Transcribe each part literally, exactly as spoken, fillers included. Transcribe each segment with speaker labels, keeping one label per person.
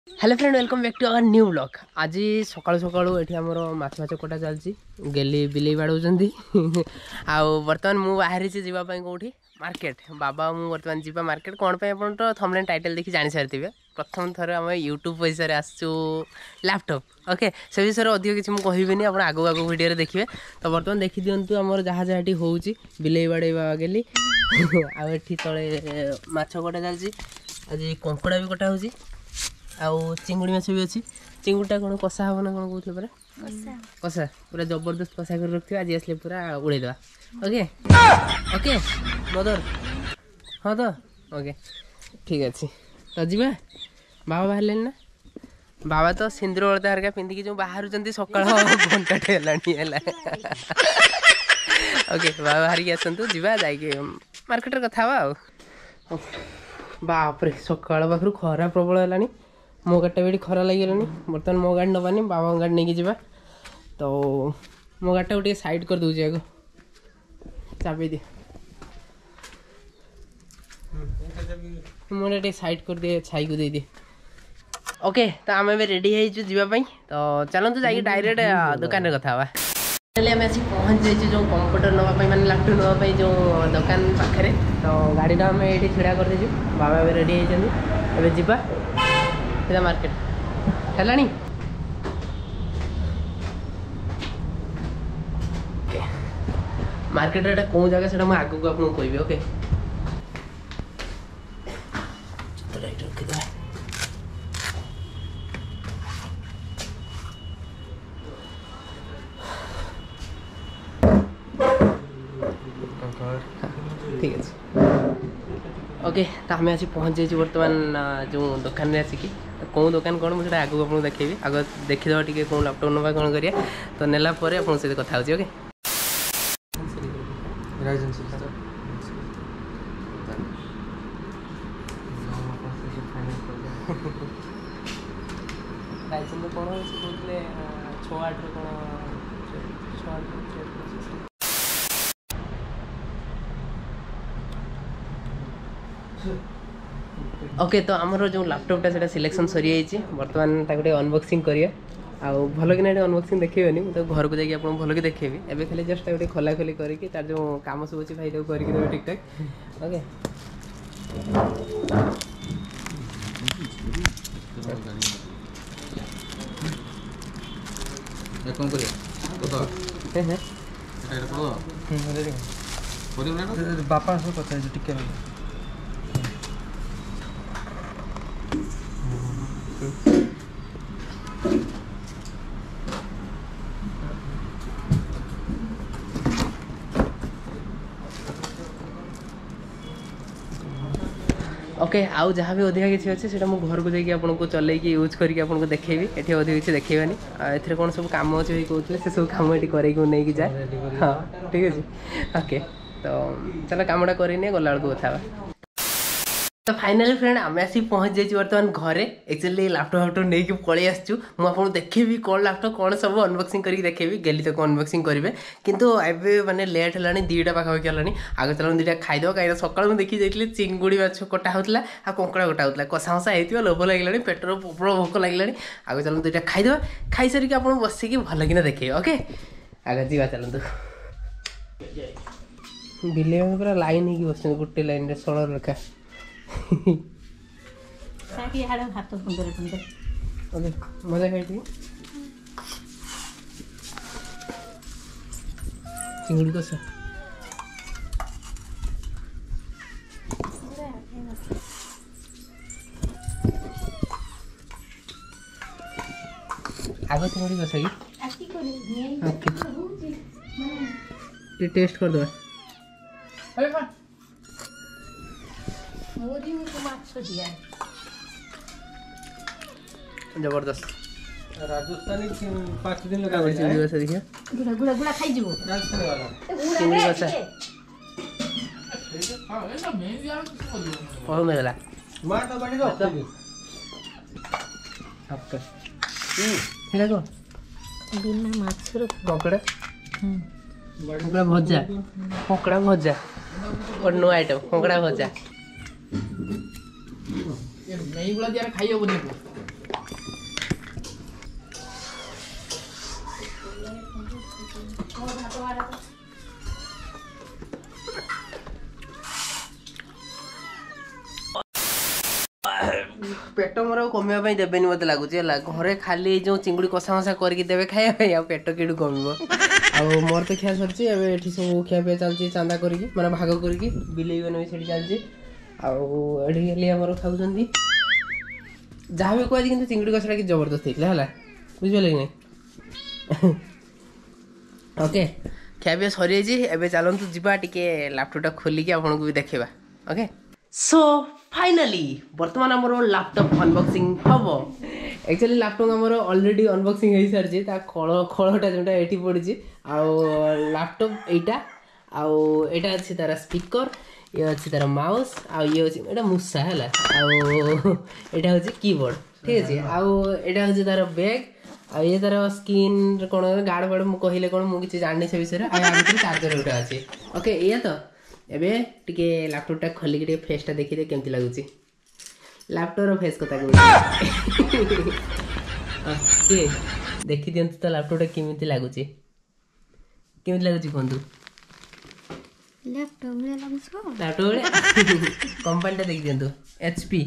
Speaker 1: Hello friend welcome back to our new blog. आज सकाळु सकाळु एठी हमर माछ माछ कोटा चलची गेली बिलेई बाडौचंदी आउ वर्तमान मु बाहरी से जीवा पई कोठी मार्केट बाबा मु वर्तमान जीवा मार्केट कोन पे अपन तो थंबनेल टाइटल देखि जानि सारथिबे। प्रथम थरे हम यूट्यूब पैसा रे आसचू लैपटॉप ओके से विषय रे अधिक किछि मु कहिबेनी आपण आगो आगो वीडियो रे देखिबे। तो वर्तमान देखि दियंतु हमर जहा जहाटी होउची बिलेई बाडेबा गेली आ एठी तळे माछ कोटा चलची। आज कंकड़ा भी कोटा होउची आउ चिंगुड़ी माछ भी अच्छी। चिंगुड़ा कौन कषा हम ना कौन कहते पूरा कषा पूरा जबरदस्त कषा कर रखिए। आज आसले पूरा उड़ेदवा ओके ओके मदर हाँ तो ओके ठीक अच्छे। तो जी बाबा बाहर ना बाबा तो सिंदूर अलता हरका पिंधिकी जो बाहर सकाल घंटाटे है ओके बाबा बाहर की आसतु जा मार्केट कथा आ बाप रे सकाल पाखु खरा प्रबल है। मो गाड़ी भी खरा लगे बर्तमान मो गाड़ी नबानी बाबा गाड़ी नहीं जावा। तो मो गाड़ी को साइड कर दूसरी आगे चाबी दे मुझे साइड कर दिए छाई को दे दिए ओके। तो आम रेडी होगापी तो चलते जा डायरेक्ट दुकान में कथा आम आस पहुँच जाइए जो कंप्यूटर नापी मैंने लैपटॉप नापी जो दुकान पाखे। तो गाड़ी आम ये ढड़ा कर दीजिए बाबा भी रेडी होती जा मार्केट है मार्केट कौन जगह से आग को आपको कहबी ओके। ठीक है ओके। तो आम आसी पहुँच जाइए बर्तमान जो दुकान में आसिकी कौन दुकान कौन मुझे आगू आपको देखी आग देखीद टे कौन लैपटॉप ना कौन करिया तो नेला पर आप कथा होची ओके। ओके तो आमर जो लैपटॉपटा से सिलेक्शन सरी जाइए बर्तमान गोटे अनबॉक्सिंग करिया आउ भल कि अनबॉक्सिंग देखेबनी मुझे घर को जाकि आपको भल कि देखेबी एबे खाली जस्ट गोटे खोला खोली करके तार जो काम सब अच्छी भाई करके देवे ठीक ठाक ओके।
Speaker 2: बापा सब कथा टिके
Speaker 1: ओके आउ जहाँ भी अधिका किसी अच्छे से मुझे घर को जाकि आपको चलैकी यूज करके आपको देखेबी एठी अधिक किसी देखेबानी एथरे कौन सब काम अच्छे भाई कहते से सब काम ये कर नहीं जाए हाँ ठीक अच्छे ओके। तो चलो कमटा करनी गला बेलू कथा। तो फाइनली फ्रेंड आम आसी पहुँच जाइए बर्तमान घरे एक्चुअली लैपटॉप लैपटॉप नहीं पलि आसचु मुझे देखेबी कौन लैपटॉप कौन सब अनबॉक्सिंग करके देखेबी गेली तो अनबॉक्सिंग करेंगे किंतु एबे माने लेट है दुईटा पाखापाखि है आगे चलो दुईटा खाईदेव कहीं सकाल मुझे देखी जाइए चिंगुड़ी माछ कटा होता आ कंकड़ा कटा होता कषा मसा होती लोभ लगे पेटर प्रबल भोक लगे आगे चलो दुईटा खाईदेव खाई सारिक आप बसिकी भल कि देखेबे ओके। आगे जीवा चलतु बिले पूरा लाइन हो बस गोटे लाइन षोल रेखा मजा खाई चिंगुड़ी कषा आग चिंगुड़ी कषा कि टेस्ट कर दो जबरदस्त
Speaker 2: राजस्थानी पाँच दिन लगा
Speaker 1: चिंगुड़ी कषा देखिए
Speaker 3: गुड़ा गुड़ा गुड़ा खाई जीवो
Speaker 2: राजस्थानी वाला
Speaker 1: चिंगुड़ी कषा पसंद होगा
Speaker 2: मार तो बड़ी दो
Speaker 1: आपका हेला को
Speaker 3: बिना माछर
Speaker 1: कंकड़ा कंकड़ा भजा कंकड़ा भजा और नो आइटम कंकड़ा भजा
Speaker 2: नहीं बोला यार खाई होबो नहीं
Speaker 1: पेट मोर कमिया देवेनि मत लगुच घरे खाली जो चिंगुड़ी कषा मसा करके देवे खाया आ पेट कि कम आ मोर तो खिया सर ये सब खिया पिया चलती चांदा करके मैंने भाग करके बिलेई बन से चलती आठी आमर खाऊँ जहाँ भी कह कि चिंगुड़ी कषा कि जबरदस्त होता है बुझे कि नहीं ओके खिया पिया सरी जाइए चलतु जा टे लैपटॉपटा खोलिकी आपको भी देखा ओके सो फाइनाली बर्तमान आमर लैपटॉप अनबॉक्सिंग हम एक्चुअली लैपटॉप आमर ऑलरेडी अनबॉक्सिंग हो सारी खोल खोलटा जोटा ये पड़ी लैपटॉप यहाँ आईटा अच्छी तार स्पीकर ये अच्छी तार माउस आ ये अच्छे मूसा है यहाँ हूँ कीबोर्ड ठीक अच्छे आईटा हूँ तार बैग आ ये तार स्क्रीन कौन गार्ड वार्ड मुझे कहले कौन मुझे जानी से विषय चार्जर गोटे अच्छे ओके ये तो एबे टिके लैपटॉपटा खोलिक टे फेसटा देखिए केमती लगुच लैपटॉप फेस कथा ओके देखी दिंतु तो लैपटॉपटा केमती लगुच केमती लगुच कहतु
Speaker 3: लैपटॉप
Speaker 1: लैपटॉप कंपनीटा देखी दिंतु एचपी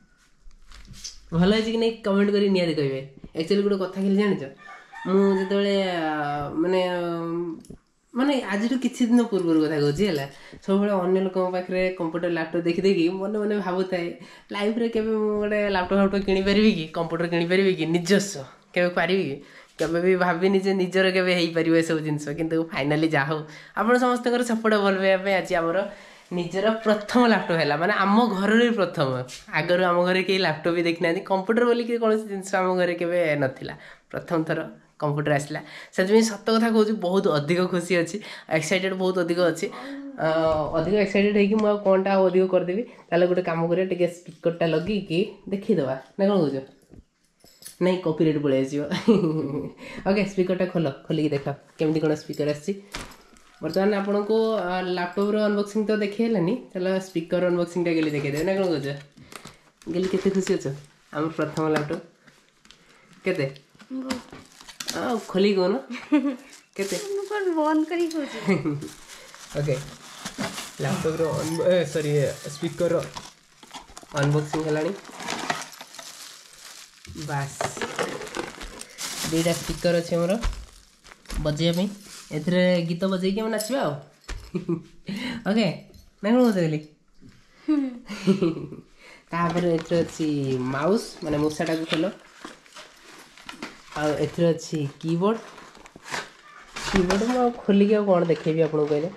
Speaker 1: भल है कि नहीं कमेंट कर निहाती कहे एक्चुअली गोटे कथा खेली जान मुझे माने माने आज किसी दिन पूर्व कथा कहूँ सब अन्य लोक पाखे कंप्यूटर लैपटॉप देखी देखी मन मन भावु थाए लाइफ रे केबे गोटे लैपटॉप लैपटॉप किनी पारिबी कि कंप्यूटर किनी पारिबी कि निजस्व केबे पारिबी कि केबे भी भाविनी जे निजर केबे हेई पारिबो ए सब जिंस किंतु फाइनली जा हो आपण समस्त सपोर्ट भल पाइबा आज आमर निजर प्रथम लैपटॉप है माने आम घर प्रथम आगर आम घर कहीं लैपटॉप भी देखी ना कंप्यूटर बोली कौन जिन आम घर के नाला प्रथम थर कंप्यूटर आसला से सत कथा कहूँ बहुत अधिक खुशी अच्छी एक्साइटेड बहुत अधिक अच्छी अधिक एक्साइटेड है कौन टा अधिक करदेवी ताले गोटे काम करिया स्पीकरटा लगे देखीदवा ना कौन कह नहीं कॉपीराइट पलि आस ओके स्पीकरटा खोल खोलिक देख केमती कौन स्पीकर आसी बर्तमान आपन को लैपटॉप अनबॉक्सिंग तो देखिएलानी चलो स्पीकर अनबॉक्सिंग टा गेली देखिए ना कौन कह गेली केते खुशी अच्छ आम प्रथम लैपटॉप केते खोली कौन केते
Speaker 3: बंद करी
Speaker 1: ओके लैपटॉप रो सॉरी स्पीकर रो अनबॉक्सिंग हलानी बास दुईटा स्पीकर अच्छे मोर बजेया एथरे गीत बजे कि नाचवा ओके ना कौन कहली तापर एथरे अच्छी माउस माने मूसाटा को खोल आथर अच्छी कीबोर्ड कीबोर्ड मैं खोलिक कौन देखेबी आपको कहले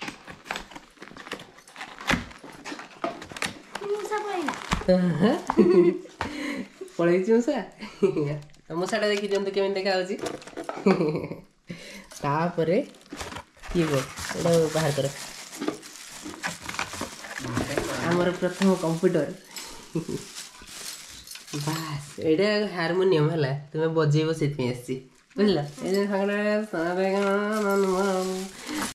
Speaker 1: पलि मूसा मूसाटा देखी दिखाते केमी देखा तापर कीबोर्ड एटा बाहर कर आमर प्रथम कंप्यूटर बास एटा हारमोनियम है तुम्हें बजेब से बुझल